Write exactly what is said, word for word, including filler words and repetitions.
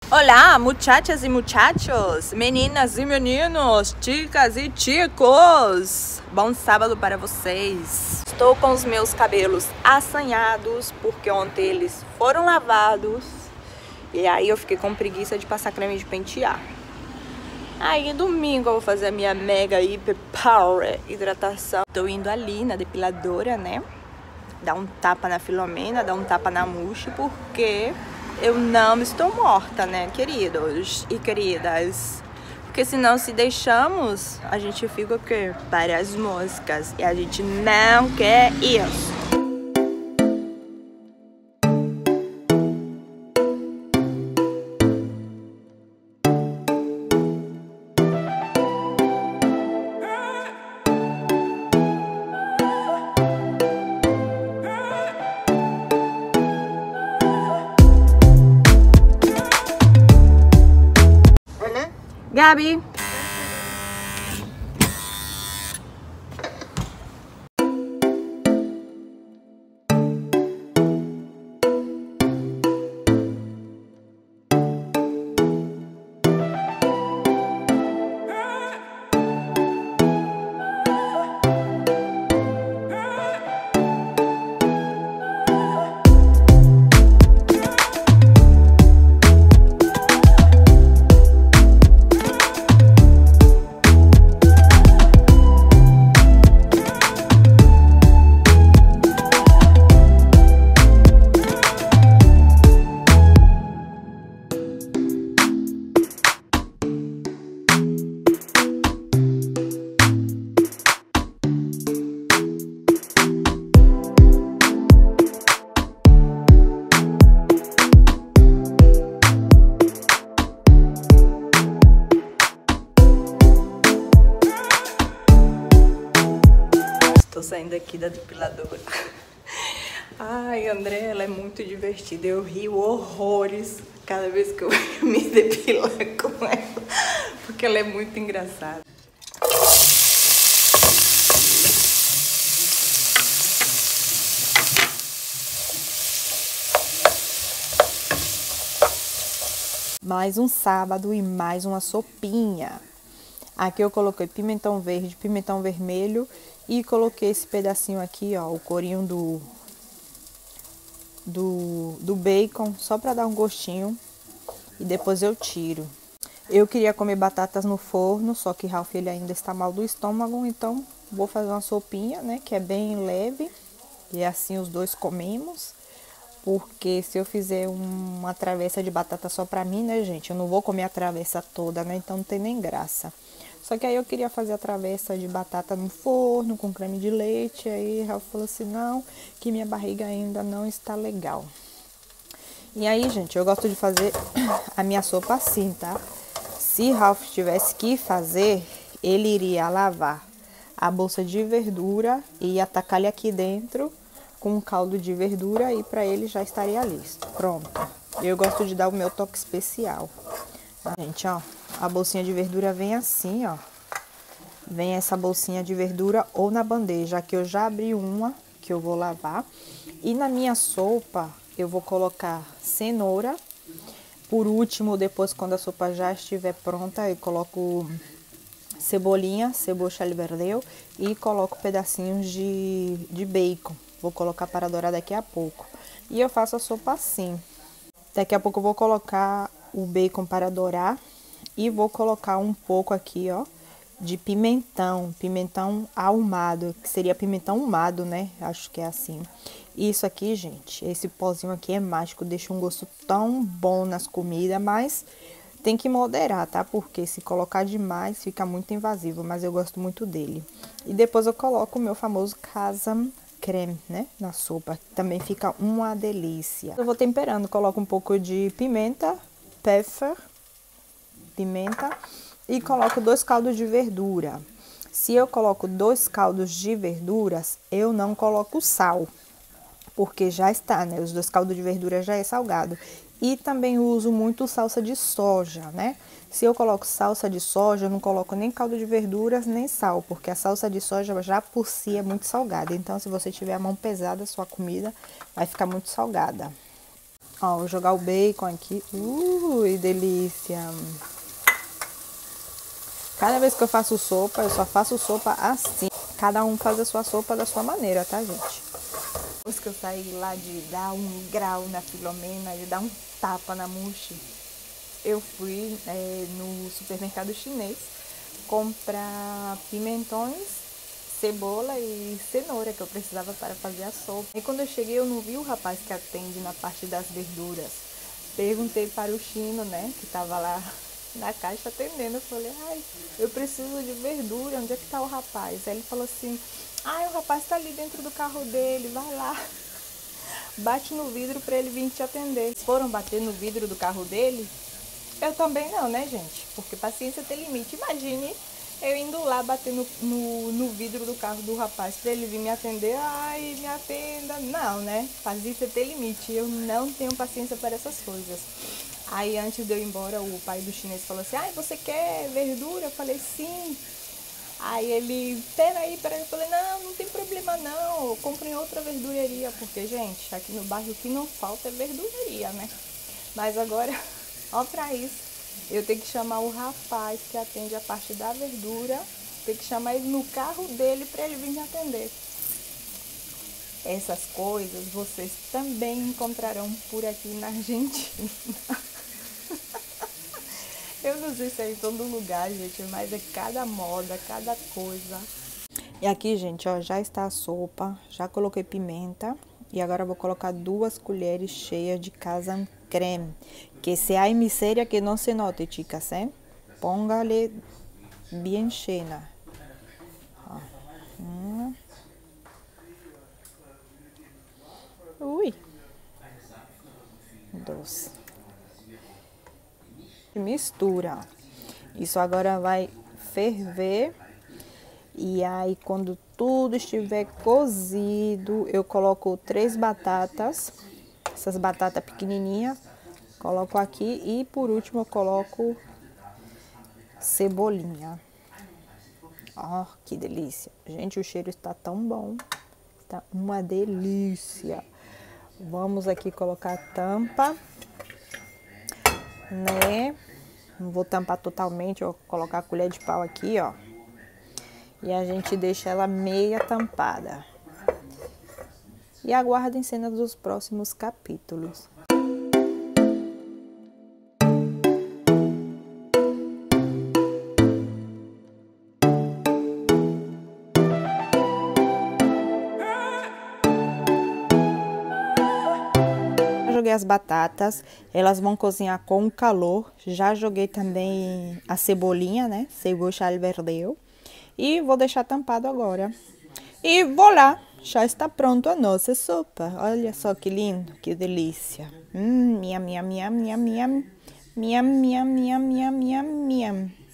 Olá, muchachas e muchachos, meninas e meninos, chicas e chicos. Bom sábado para vocês. Estou com os meus cabelos assanhados porque ontem eles foram lavados e aí eu fiquei com preguiça de passar creme de pentear. Aí domingo eu vou fazer a minha mega hiper power hidratação. Tô indo ali na depiladora, né? Dar um tapa na Filomena, dar um tapa na Muxi, porque eu não estou morta, né, queridos e queridas? Porque senão, se deixamos, a gente fica o quê? Para as moscas. E a gente não quer isso. Gabi. Tô saindo aqui da depiladora. Ai, André, ela é muito divertida. Eu rio horrores cada vez que eu me depilar com ela, porque ela é muito engraçada. Mais um sábado e mais uma sopinha. Aqui eu coloquei pimentão verde, pimentão vermelho e coloquei esse pedacinho aqui, ó, o corinho do, do, do bacon, só pra dar um gostinho e depois eu tiro. Eu queria comer batatas no forno, só que Ralph ele ainda está mal do estômago, então vou fazer uma sopinha, né, que é bem leve e assim os dois comemos. Porque se eu fizer uma travessa de batata só pra mim, né, gente, eu não vou comer a travessa toda, né, então não tem nem graça. Só que aí eu queria fazer a travessa de batata no forno, com creme de leite, aí Ralph falou assim, não, que minha barriga ainda não está legal. E aí, gente, eu gosto de fazer a minha sopa assim, tá? Se Ralph tivesse que fazer, ele iria lavar a bolsa de verdura e ia tacar ele aqui dentro com um caldo de verdura e para ele já estaria listo. Pronto. Eu gosto de dar o meu toque especial. Tá, gente, ó, a bolsinha de verdura vem assim, ó. Vem essa bolsinha de verdura ou na bandeja. Aqui eu já abri uma que eu vou lavar. E na minha sopa eu vou colocar cenoura. Por último, depois quando a sopa já estiver pronta, eu coloco cebolinha, cebola verdeu e coloco pedacinhos de, de bacon. Vou colocar para dourar daqui a pouco. E eu faço a sopa assim. Daqui a pouco eu vou colocar o bacon para dourar. E vou colocar um pouco aqui, ó, de pimentão. Pimentão ahumado, que seria pimentão ahumado, né? Acho que é assim. Isso aqui, gente, esse pozinho aqui é mágico. Deixa um gosto tão bom nas comidas, mas tem que moderar, tá? Porque se colocar demais fica muito invasivo, mas eu gosto muito dele. E depois eu coloco o meu famoso casam creme, né, na sopa, também fica uma delícia. Eu vou temperando, coloco um pouco de pimenta, pepper, pimenta e coloco dois caldos de verdura. Se eu coloco dois caldos de verduras, eu não coloco sal, porque já está, né, os dois caldos de verdura já é salgado. E também uso muito salsa de soja, né? Se eu coloco salsa de soja, eu não coloco nem caldo de verduras, nem sal, porque a salsa de soja já por si é muito salgada. Então, se você tiver a mão pesada, sua comida vai ficar muito salgada. Ó, vou jogar o bacon aqui. Ui, delícia. Cada vez que eu faço sopa, eu só faço sopa assim. Cada um faz a sua sopa da sua maneira, tá, gente? Depois que eu saí lá de dar um grau na Filomena, de dar um tapa na Muxi, eu fui é, no supermercado chinês comprar pimentões, cebola e cenoura que eu precisava para fazer a sopa. E quando eu cheguei, eu não vi o rapaz que atende na parte das verduras. Perguntei para o chino, né, que estava lá na caixa atendendo. Eu falei, ai, eu preciso de verdura, onde é que está o rapaz? Aí ele falou assim, ai, o rapaz está ali dentro do carro dele, vai lá. Bate no vidro para ele vir te atender. Foram bater no vidro do carro dele? Eu também não, né, gente? Porque paciência tem limite. Imagine eu indo lá bater no, no, no vidro do carro do rapaz para ele vir me atender. Ai, me atenda. Não, né? Paciência tem limite. Eu não tenho paciência para essas coisas. Aí, antes de eu ir embora, o pai do chinês falou assim, ai, você quer verdura? Eu falei, sim. Aí ele, peraí, peraí. Eu falei, não, não tem problema não. Eu compro em outra verdureria. Porque, gente, aqui no bairro o que não falta é verdureria, né? Mas agora... Ó, pra isso, eu tenho que chamar o rapaz que atende a parte da verdura, tenho que chamar ele no carro dele para ele vir me atender. Essas coisas vocês também encontrarão por aqui na Argentina. Eu não sei se é em todo lugar, gente, mas é cada moda, cada coisa. E aqui, gente, ó, já está a sopa, já coloquei pimenta. E agora eu vou colocar duas colheres cheias de casan creme. Que se hay miseria que no se note, chicas, ¿eh? Póngale bien llena. Ó. Hum. Ui. Doce. Mistura. Isso agora vai ferver. E aí, quando tudo estiver cozido, eu coloco três batatas, essas batatas pequenininhas, coloco aqui e por último eu coloco cebolinha. Ó, que delícia. Gente, o cheiro está tão bom, está uma delícia. Vamos aqui colocar a tampa, né? Não vou tampar totalmente, eu vou colocar a colher de pau aqui, ó. E a gente deixa ela meia tampada. E aguardem cenas dos próximos capítulos. Joguei as batatas, elas vão cozinhar com calor. Já joguei também a cebolinha, né? Cebola al verdeo. E vou deixar tampado agora. E vou lá, já está pronto a nossa sopa. Olha só que lindo, que delícia. Hum, minha, minha, minha, minha, minha, minha, minha, minha, minha, minha, minha.